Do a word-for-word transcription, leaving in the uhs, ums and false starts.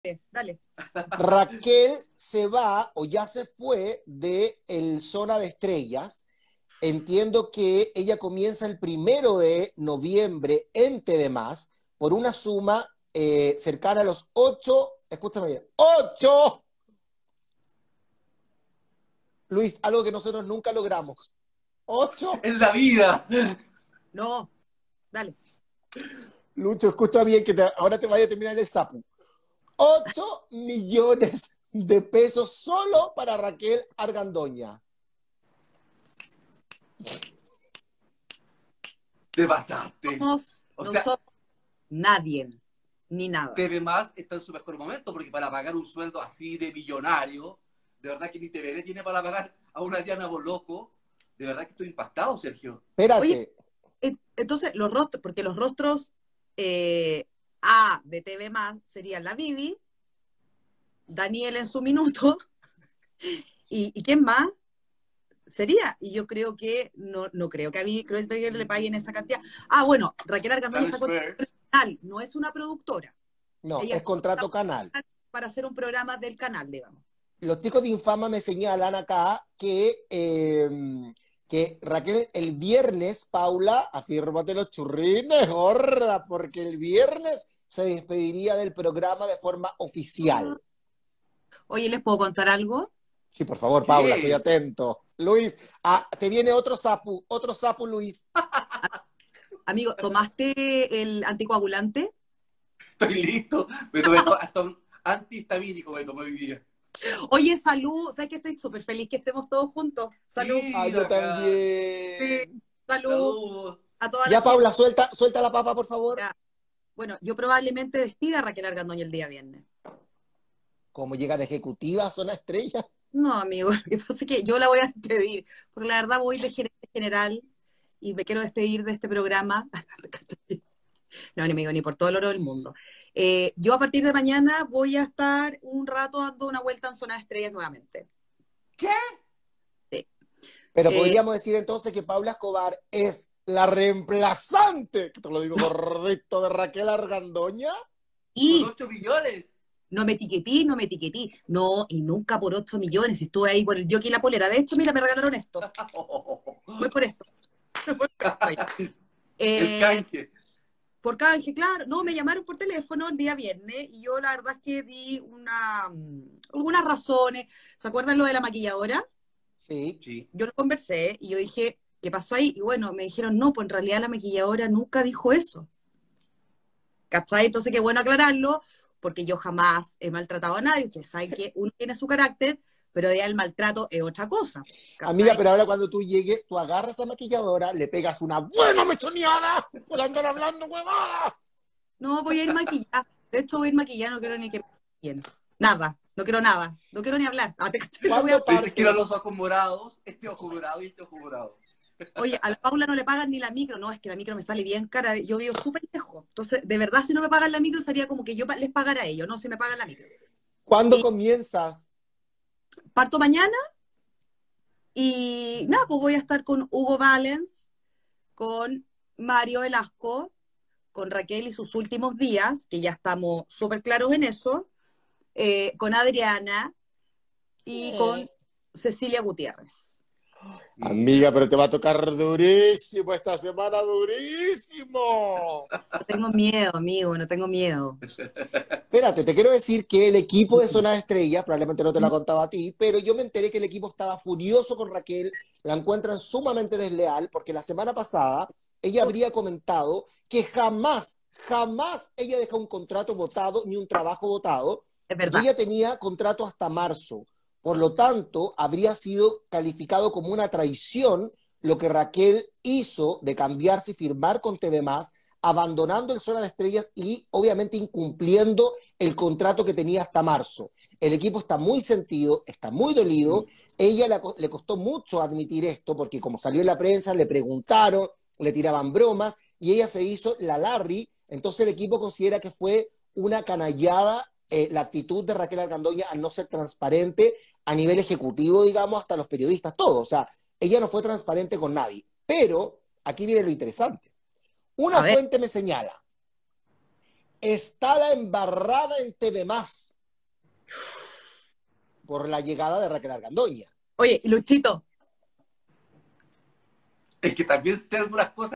Dale. Raquel se va o ya se fue de el Zona de Estrellas. Entiendo que ella comienza el primero de noviembre en T V Más por una suma eh, cercana a los ocho, escúchame bien, ocho, Luis, algo que nosotros nunca logramos. Ocho. En la vida. No, dale. Lucho, escucha bien que te, ahora te vaya a terminar el sapo. ocho millones de pesos solo para Raquel Argandoña. Te pasaste. Somos, O no sea, somos nadie, ni nada. T V Más está en su mejor momento, porque para pagar un sueldo así de millonario, de verdad que ni T V D tiene para pagar a una Diana Boloco. De verdad que estoy impactado, Sergio. Espérate. Oye, eh, entonces los rostros, porque los rostros eh, A de T V Más serían la Bibi, Daniel en su minuto, y, ¿y quién más? Sería, y yo creo que, no, no creo que a Bibi Kreuzberger le paguen esa cantidad. Ah, bueno, Raquel Argandoña está con el canal, no es una productora. No, Ella es contrato canal. Para hacer un programa del canal, digamos. Los chicos de Infama me señalan acá que, eh, que Raquel, el viernes, Paula, afírmate los churrines, gorda, porque el viernes se despediría del programa de forma oficial. Oye, ¿les puedo contar algo? Sí, por favor, Paula, estoy atento. Luis, ah, te viene otro sapu, otro sapu, Luis. Amigo, ¿tomaste el anticoagulante? Estoy listo. Me tomé hasta un antihistamínico me tomé hoy día. Oye, salud. ¿Sabes que estoy súper feliz que estemos todos juntos? Salud. Sí, ah, yo acá. también. Sí, salud. Salud. A toda ya, la Paula, gente. suelta, suelta la papa, por favor. Ya. Bueno, yo probablemente despida a Raquel Argandoña el día viernes. ¿Cómo llega de ejecutiva a Zona Estrella? No, amigo, lo que pasa es que yo la voy a despedir, porque la verdad voy de gerente general y me quiero despedir de este programa. No, ni amigo, ni por todo el oro del mundo. Eh, yo a partir de mañana voy a estar un rato dando una vuelta en Zona de Estrellas nuevamente. ¿Qué? Sí. Pero Eh, podríamos decir entonces que Paula Escobar es la reemplazante, que te lo digo gordito, de Raquel Argandoña. Y Con ocho millones. no me etiquetí, no me etiquetí. No, y nunca por ocho millones. Estuve ahí por el Jockey y la polera. De hecho, mira, me regalaron esto. Voy por esto. Voy por esto. El canje. Por canje, claro. No, me llamaron por teléfono el día viernes y yo la verdad es que di una, algunas razones. ¿Se acuerdan lo de la maquilladora? Sí. Sí. Yo lo conversé y yo dije, ¿qué pasó ahí? Y bueno, me dijeron, no, pues en realidad la maquilladora nunca dijo eso. ¿Cachai? Entonces, qué bueno aclararlo, porque yo jamás he maltratado a nadie. Ustedes saben que uno tiene su carácter, pero ya el maltrato es otra cosa. ¿Cachai? Amiga, pero ahora cuando tú llegues, tú agarras a maquilladora, le pegas una buena mechoneada por andar hablando huevadas. No, voy a ir maquillada. De hecho, voy a ir maquillada, no quiero ni que me maquillen. Nada, no quiero nada. No quiero ni hablar. Ah, te, te voy a... Dice que quiero los ojos morados, este ojo morado y este ojo morado. Oye, a la Paula no le pagan ni la micro. No, es que la micro me sale bien cara. Yo vivo súper lejos. Entonces, de verdad, si no me pagan la micro, sería como que yo les pagara a ellos. No, si me pagan la micro. ¿Cuándo y comienzas? Parto mañana y nada, pues voy a estar con Hugo Valens, con Mario Velasco, con Raquel y sus últimos días, que ya estamos súper claros en eso, eh, con Adriana y con Cecilia Gutiérrez. Amiga, pero te va a tocar durísimo esta semana, durísimo. No tengo miedo, amigo, no tengo miedo. Espérate, te quiero decir que el equipo de Zona de Estrellas, probablemente no te lo contaba a ti, pero yo me enteré que el equipo estaba furioso con Raquel, la encuentran sumamente desleal, porque la semana pasada ella habría comentado que jamás, jamás ella dejó un contrato votado ni un trabajo votado, Es verdad. y ella tenía contrato hasta marzo. Por lo tanto, habría sido calificado como una traición lo que Raquel hizo de cambiarse y firmar con T V Más, abandonando el Zona de Estrellas y obviamente incumpliendo el contrato que tenía hasta marzo. El equipo está muy sentido, está muy dolido. Ella le, le costó mucho admitir esto porque como salió en la prensa, le preguntaron, le tiraban bromas y ella se hizo la Larry. Entonces el equipo considera que fue una canallada eh, la actitud de Raquel Argandoña al no ser transparente a nivel ejecutivo, digamos, hasta los periodistas, todo. O sea, ella no fue transparente con nadie. Pero aquí viene lo interesante. Una fuente me señala está la embarrada en T V Más por la llegada de Raquel Argandoña. Oye, y Luchito, Es que también sé algunas cosas